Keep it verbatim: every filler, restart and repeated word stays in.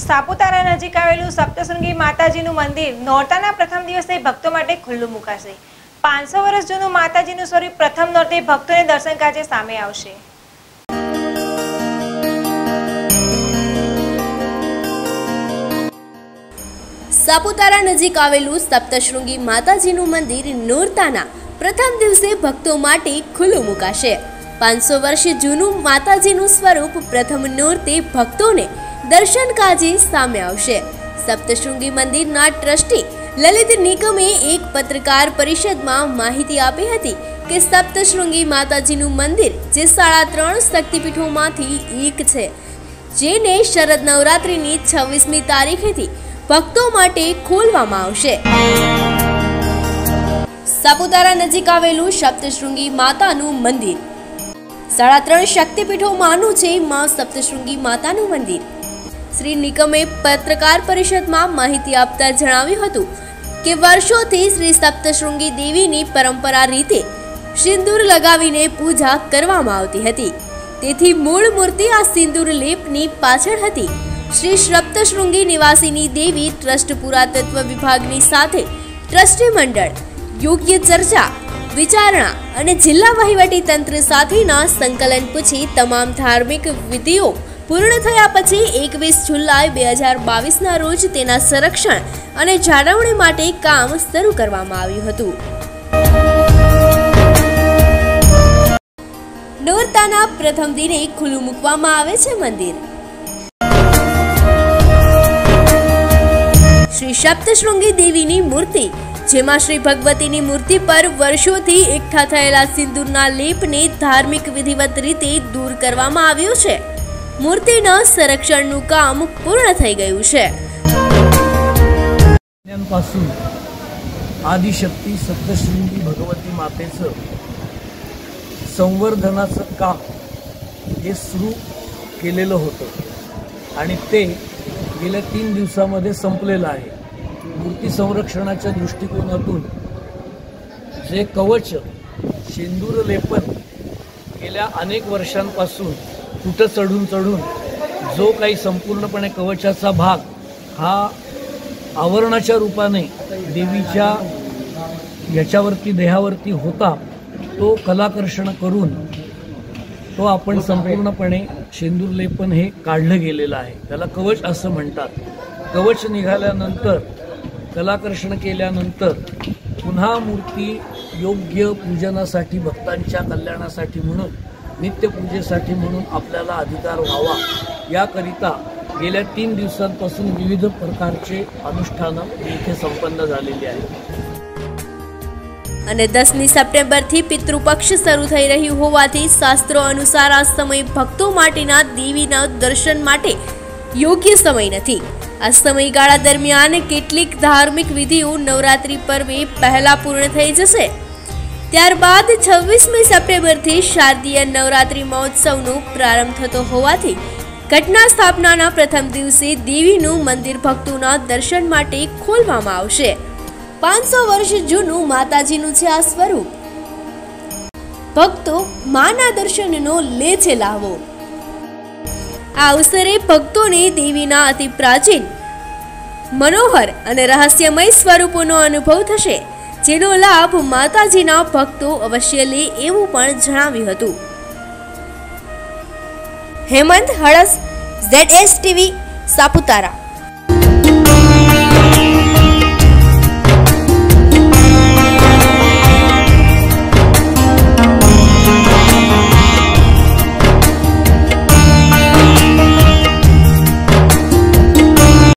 સાપુતારા નજીક આવેલું સપ્તશૃંગી માતાજીનું મંદિર નોરતાના પ્રથમ દિવસે ભક્તો માટે ખુલ્લું મુકાશે। પાંચસો વર્ષ જૂનું માતાજીનું સ્વરૂપ પ્રથમ નોરતે ભક્તોને દર્શન કાજે સામે આવશે। સાપુતારા નજીક આવેલું સપ્તશૃંગી માતાજીનું મંદિર નોરતાના પ્રથમ દિવસે ભક્તો માટે ખુલ્લું મુકાશે। પાંચસો વર્ષ જૂનું માતાજીનું સ્વરૂપ પ્રથમ નોરતે ભક્તોને દર્શન કાજે સામે આવશે। સપ્તશૃંગી મંદિરના ટ્રસ્ટી લલિત નિકમે એક પત્રકાર પરિષદમાં માહિતી આપી હતી કે સપ્તશૃંગી માતાજીનું મંદિર જે સાડા ત્રણ શક્તિપીઠોમાંથી એક છે, જેને શરદ નવરાત્રિની છવ્વીસમી તારીખેથી ભક્તો માટે ખોલવામાં આવશે। સાપુતારા નજીક આવેલું સપ્તશૃંગી માતાનું મંદિર સાડા ત્રણ શક્તિપીઠોમાંનું છે માં સપ્તશૃંગી માતાનું મંદિર। શ્રી નિકમે પત્રકાર પરિષદમાં માહિતી આપતા જણાવ્યું હતું કે વર્ષોથી શ્રી સપ્તશૃંગી દેવીની પરંપરા રીતે સિંદૂર લગાવીને પૂજા કરવામાં આવતી હતી, તેથી મૂળ મૂર્તિ આ સિંદૂર લેપની પાછળ હતી। શ્રી સપ્તશૃંગી નિવાસીની દેવી ટ્રસ્ટ પુરાતત્વ વિભાગની સાથે ટ્રસ્ટી મંડળ યોગ્ય ચર્ચા વિચારણા અને જિલ્લા વહીવટી તંત્ર સાથેના સંકલન પછી તમામ ધાર્મિક વિધિઓ પૂર્ણ થયા પછી એકવીસ જુલાઈ બે હજાર બાવીસના રોજ તેના સંરક્ષણ અને જાળવણી માટે કામ શરૂ કરવામાં આવ્યું હતું। નોરતાના પ્રથમ દિને ખુલ્લું મૂકવામાં આવે છે મંદિર। શ્રી સપ્તશૃંગી દેવીની મૂર્તિ, જેમાં શ્રી ભગવતીની મૂર્તિ પર વર્ષોથી એકઠા થયેલા સિંદૂરના લેપને ધાર્મિક વિધિવત રીતે દૂર કરવામાં આવ્યો છે। મૂર્તિના સંરક્ષણનું કામ પૂર્ણ થઈ ગયું છે। पासून आदिशक्ती सप्तशृंगी भगवती मातेचं संवर्धनाचं काम हे सुरू केलेलं होतं आणि ते गेल्या तीन दिवसामध्ये संपलेलं आहे। मूर्ती संरक्षणाच्या दृष्टिकोनातून जे कवच शेंदूर लेपन गेल्या अनेक वर्षांपासून कुठं चढून चढून जो काही संपूर्णपणे कवचाचा भाग हा आवरणाच्या रूपाने देवीच्या याच्यावरती देहावरती होता, तो कलाकर्षण करून तो आपण संपूर्णपणे शेंदूर लेपन हे काढलं गेलेलं आहे। त्याला कवच असं म्हणतात। कवच निघाल्यानंतर कलाकर्षण केल्यानंतर पुन्हा मूर्ती योग्य पूजनासाठी भक्तांच्या कल्याणासाठी म्हणून नित्यपूजेसाठी म्हणून आपल्याला अधिकार व्हावा याकरिता गेल्या तीन दिवसांपासून विविध प्रकारचे अनुष्ठानं इथे संपन्न झालेली आहेत। અને દસમી સપ્ટેમ્બરથી પિતૃપક્ષ શરૂ થઈ રહ્યું હોવાથી શાસ્ત્રો અનુસાર આ સમય ભક્તો માટેના દેવીના દર્શન માટે યોગ્ય સમય નથી। આ સમયગાળા દરમિયાન કેટલીક ધાર્મિક વિધિઓ નવરાત્રિ પર્વે પહેલા પૂર્ણ થઈ જશે। ત્યારબાદ છવ્વીસમી સપ્ટેમ્બરથી શારદીય નવરાત્રિ મહોત્સવનો પ્રારંભ થતો હોવાથી ઘટના સ્થાપનાના પ્રથમ દિવસે દેવીનું મંદિર ભક્તોના દર્શન માટે ખોલવામાં આવશે। પાંચસો વર્ષ જૂનું માતાજીનું છે આ સ્વરૂપ। ભક્તો માના દર્શનનો લે છે લાવો। આ અવસરે ભક્તોને દેવીના અતિ પ્રાચીન, મનોહર અને રહસ્યમય સ્વરૂપોનો અનુભવ થશે, જેનો લાભ માતાજીના ભક્તો અવશ્ય લે એવું પણ જણાવ્યું હતું। હેમંત હળસ, ઝેડ એસ ટીવી, સાપુતારા।